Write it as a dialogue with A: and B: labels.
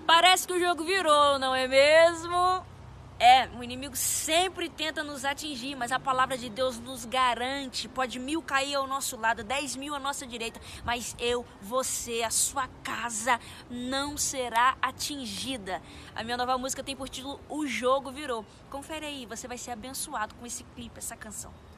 A: Parece que o jogo virou, não é mesmo? O inimigo sempre tenta nos atingir, mas a palavra de Deus nos garante, pode 1000 cair ao nosso lado, 10.000 à nossa direita, mas eu, você, a sua casa não será atingida. A minha nova música tem por título O Jogo Virou. Confere aí, você vai ser abençoado com esse clipe, essa canção.